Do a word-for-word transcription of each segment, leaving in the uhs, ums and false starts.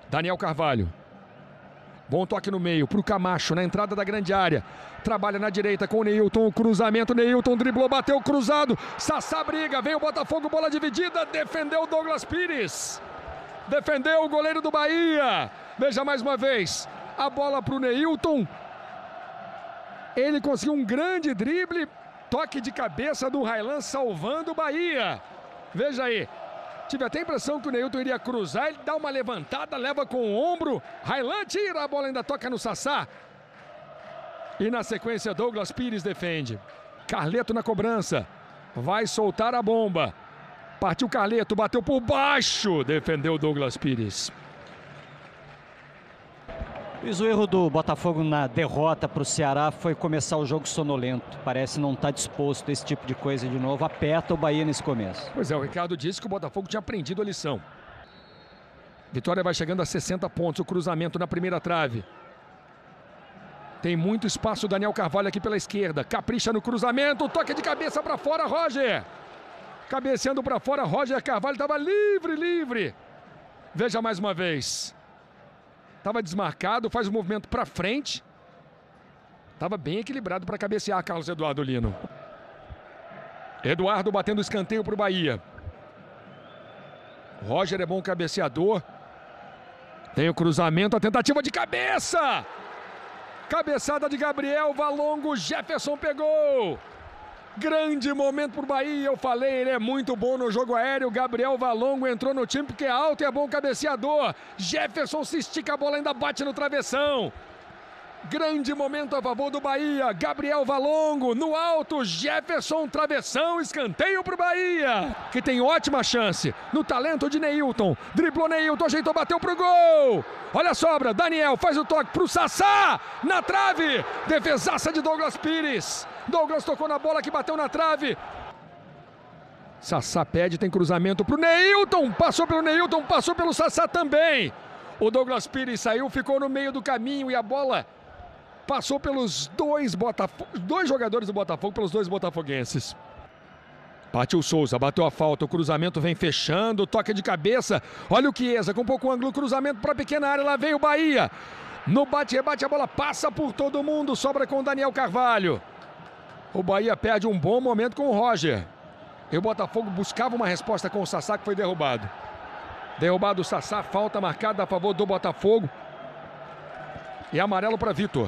Daniel Carvalho. Bom toque no meio para o Camacho, na entrada da grande área. Trabalha na direita com o Neilton, o cruzamento. Neilton driblou, bateu cruzado. Sassá briga, vem o Botafogo, bola dividida. Defendeu o Douglas Pires. Defendeu o goleiro do Bahia. Veja mais uma vez. A bola para o Neilton. Ele conseguiu um grande drible. Toque de cabeça do Raylan salvando o Bahia. Veja aí. Tive até a impressão que o Neilton iria cruzar, ele dá uma levantada, leva com o ombro. Raylan tira, a bola ainda toca no Sassá. E na sequência, Douglas Pires defende. Carleto na cobrança. Vai soltar a bomba. Partiu Carleto, bateu por baixo. Defendeu Douglas Pires. Luiz, o erro do Botafogo na derrota para o Ceará foi começar o jogo sonolento. Parece não estar disposto a esse tipo de coisa de novo. Aperta o Bahia nesse começo. Pois é, o Ricardo disse que o Botafogo tinha aprendido a lição. Vitória vai chegando a sessenta pontos. O cruzamento na primeira trave. Tem muito espaço o Daniel Carvalho aqui pela esquerda. Capricha no cruzamento. Toque de cabeça para fora, Roger. Cabeceando para fora, Roger Carvalho estava livre, livre. Veja mais uma vez. Estava desmarcado, faz o movimento para frente. Estava bem equilibrado para cabecear, Carlos Eduardo Lino. Eduardo batendo escanteio para o Bahia. Roger é bom cabeceador. Tem o cruzamento, a tentativa de cabeça. Cabeçada de Gabriel Valongo, Jefferson pegou. Grande momento para o Bahia, eu falei, ele é muito bom no jogo aéreo. Gabriel Valongo entrou no time porque é alto e é bom cabeceador. Jefferson se estica, a bola ainda bate no travessão. Grande momento a favor do Bahia. Gabriel Valongo no alto, Jefferson, travessão, escanteio para o Bahia, que tem ótima chance no talento de Neilton. Driblou Neilton, ajeitou, bateu pro gol. Olha a sobra, Daniel faz o toque pro Sassá, na trave. Defesaça de Douglas Pires. Douglas tocou na bola que bateu na trave. Sassá pede, tem cruzamento pro Neilton. Passou pelo Neilton, passou pelo Sassá também. O Douglas Pires saiu, ficou no meio do caminho e a bola passou pelos dois, Botafo- dois jogadores do Botafogo, pelos dois botafoguenses. Partiu Souza, bateu a falta, o cruzamento vem fechando, toque de cabeça. Olha o Chiesa, com pouco ângulo, cruzamento para a pequena área, lá vem o Bahia. No bate-rebate a bola passa por todo mundo, sobra com o Daniel Carvalho. O Bahia perde um bom momento com o Roger. E o Botafogo buscava uma resposta com o Sassá, que foi derrubado. Derrubado o Sassá, falta marcada a favor do Botafogo. E amarelo para Vitor.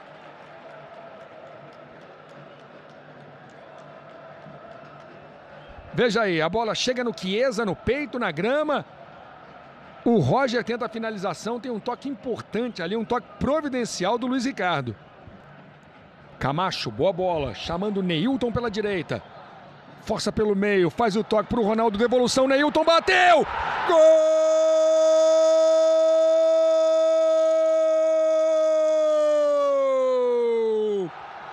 Veja aí, a bola chega no Chiesa, no peito, na grama. O Roger tenta a finalização, tem um toque importante ali, um toque providencial do Luiz Ricardo. Camacho, boa bola, chamando o Neilton pela direita. Força pelo meio, faz o toque para o Ronaldo, devolução, Neilton bateu! Gol!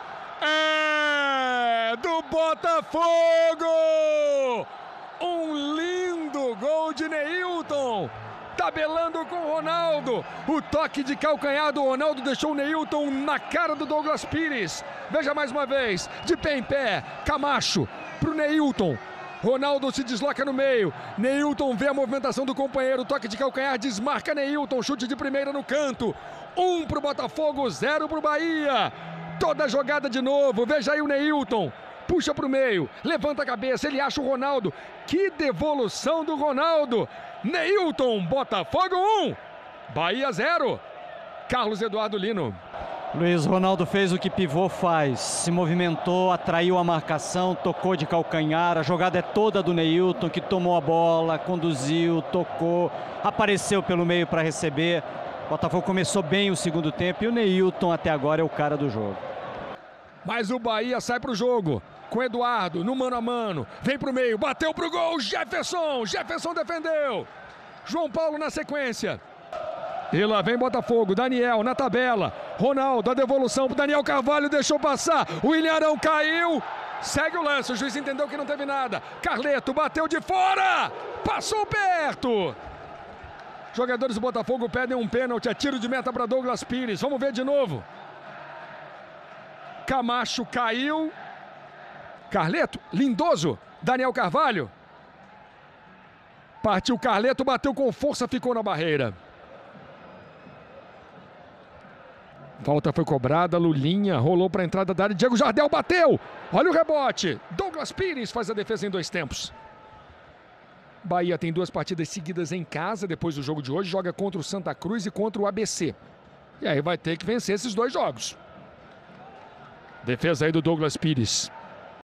É do Botafogo! Um lindo gol de Neilton! Tabelando com o Ronaldo. O toque de calcanhar do Ronaldo deixou o Neilton na cara do Douglas Pires. Veja mais uma vez, de pé em pé, Camacho pro Neilton. Ronaldo se desloca no meio. Neilton vê a movimentação do companheiro. Toque de calcanhar, desmarca Neilton. Chute de primeira no canto. Um pro Botafogo, zero pro Bahia. Toda a jogada de novo. Veja aí o Neilton. Puxa pro meio, levanta a cabeça, ele acha o Ronaldo. Que devolução do Ronaldo. Neilton, Botafogo um, Bahia zero. Carlos Eduardo Lino. Luiz, Ronaldo fez o que pivô faz. Se movimentou, atraiu a marcação, tocou de calcanhar. A jogada é toda do Neilton, que tomou a bola, conduziu, tocou, apareceu pelo meio para receber. O Botafogo começou bem o segundo tempo e o Neilton até agora é o cara do jogo. Mas o Bahia sai pro jogo com Eduardo no mano a mano, vem pro meio, bateu pro gol, Jefferson, Jefferson defendeu, João Paulo na sequência, e lá vem Botafogo, Daniel na tabela, Ronaldo, a devolução pro Daniel Carvalho, deixou passar, o Ilharão caiu, segue o lance, o juiz entendeu que não teve nada, Carleto bateu de fora, passou perto, jogadores do Botafogo pedem um pênalti, é tiro de meta para Douglas Pires, vamos ver de novo. Camacho caiu. Carleto, Lindoso, Daniel Carvalho. Partiu Carleto, bateu com força, ficou na barreira. Falta foi cobrada, Lulinha rolou para a entrada da área, Diego Jardel bateu, olha o rebote, Douglas Pires faz a defesa em dois tempos. Bahia tem duas partidas seguidas em casa depois do jogo de hoje, joga contra o Santa Cruz e contra o A B C. E aí vai ter que vencer esses dois jogos. Defesa aí do Douglas Pires.